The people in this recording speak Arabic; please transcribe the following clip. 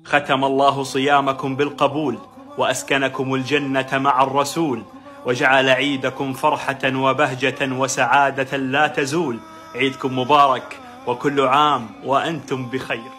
ختم الله صيامكم بالقبول، وأسكنكم الجنة مع الرسول، وجعل عيدكم فرحة وبهجة وسعادة لا تزول. عيدكم مبارك، وكل عام وأنتم بخير.